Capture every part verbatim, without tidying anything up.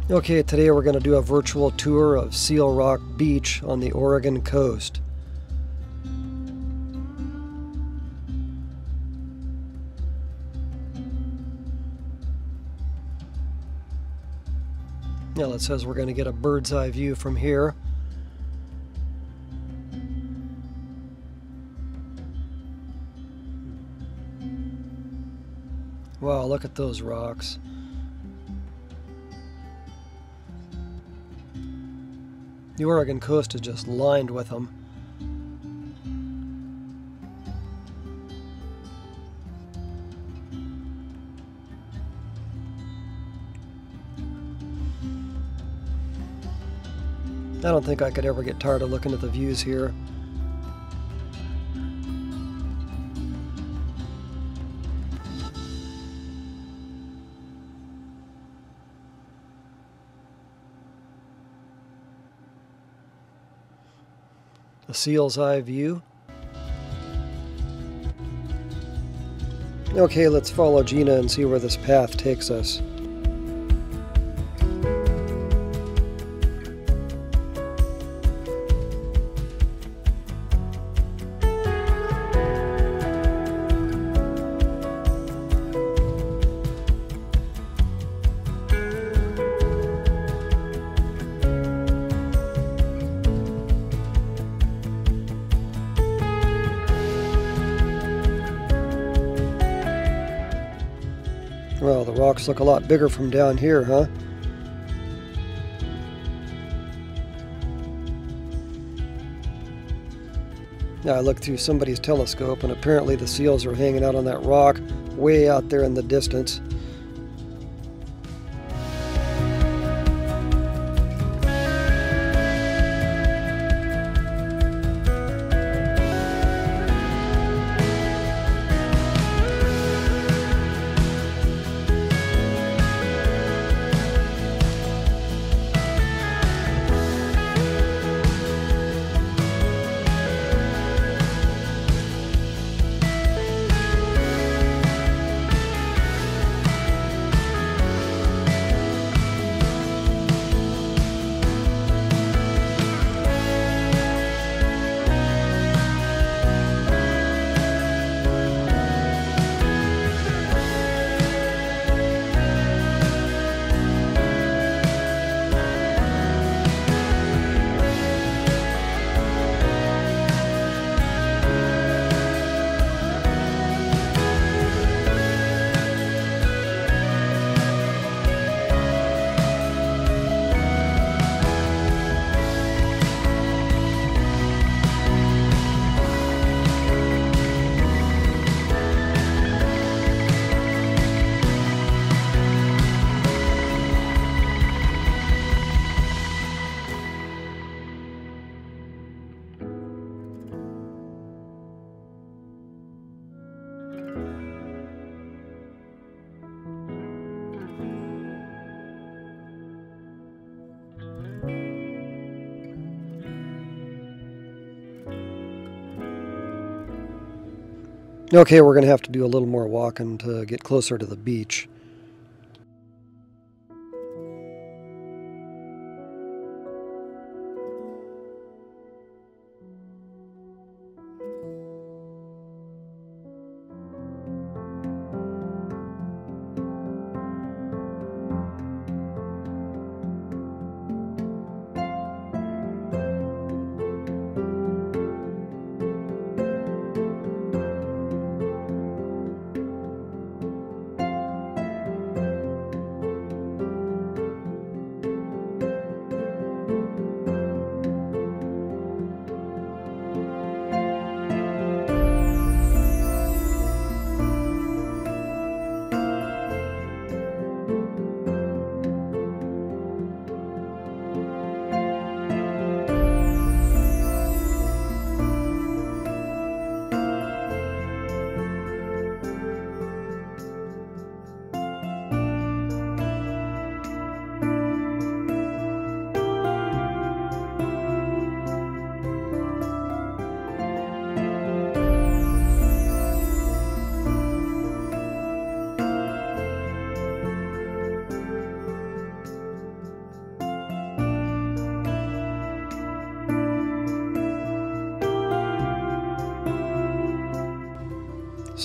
Okay, today we're going to do a virtual tour of Seal Rock Beach on the Oregon coast. Now it says we're going to get a bird's eye view from here. Wow, look at those rocks. The Oregon coast is just lined with them. I don't think I could ever get tired of looking at the views here. A seal's eye view. Okay, let's follow Gina and see where this path takes us. Well, the rocks look a lot bigger from down here, huh? Now I looked through somebody's telescope and apparently the seals are hanging out on that rock way out there in the distance. Okay, we're going to have to do a little more walking to get closer to the beach.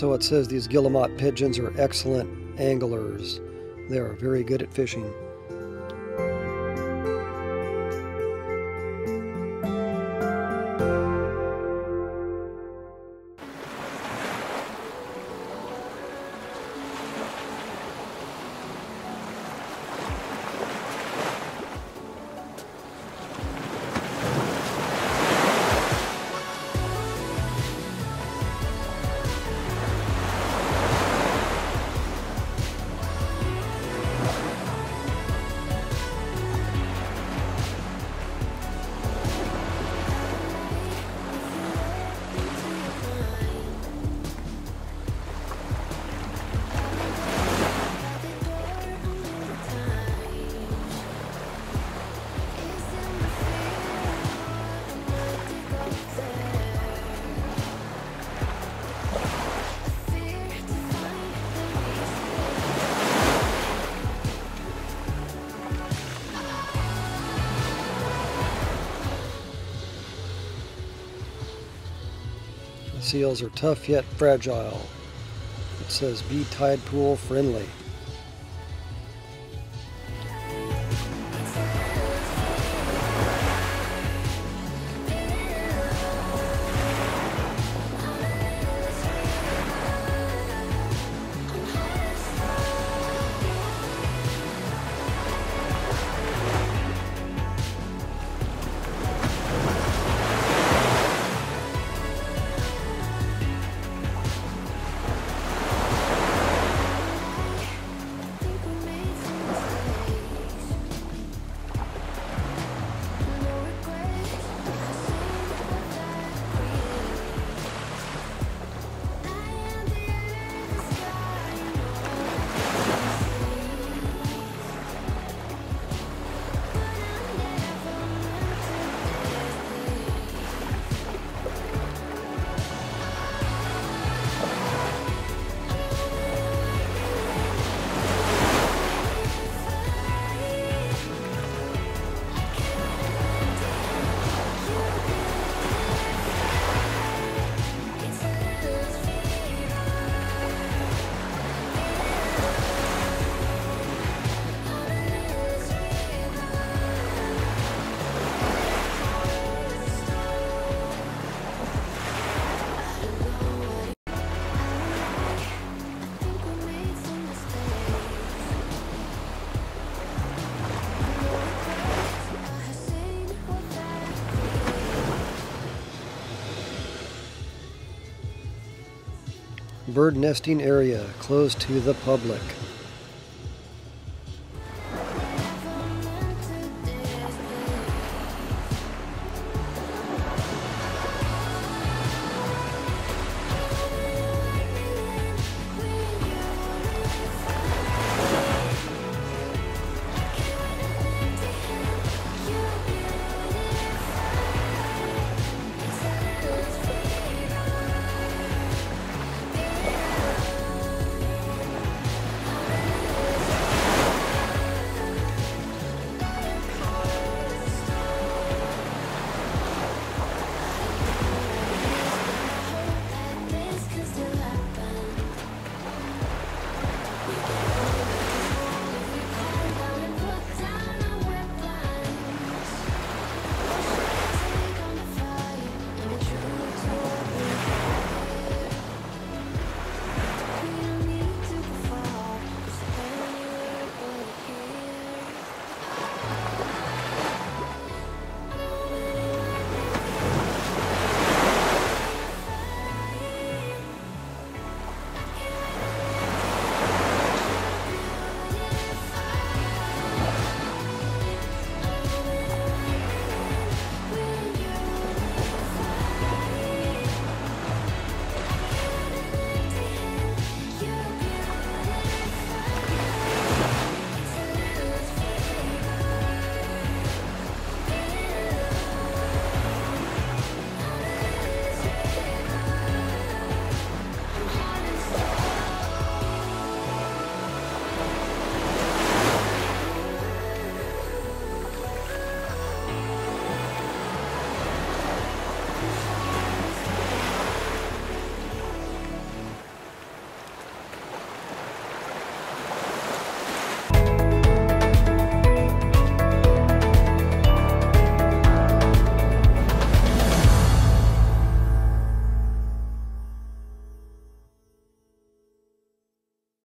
So it says these Guillemot pigeons are excellent anglers. They are very good at fishing. Seals are tough yet fragile. It says be tide pool friendly. Bird nesting area closed to the public.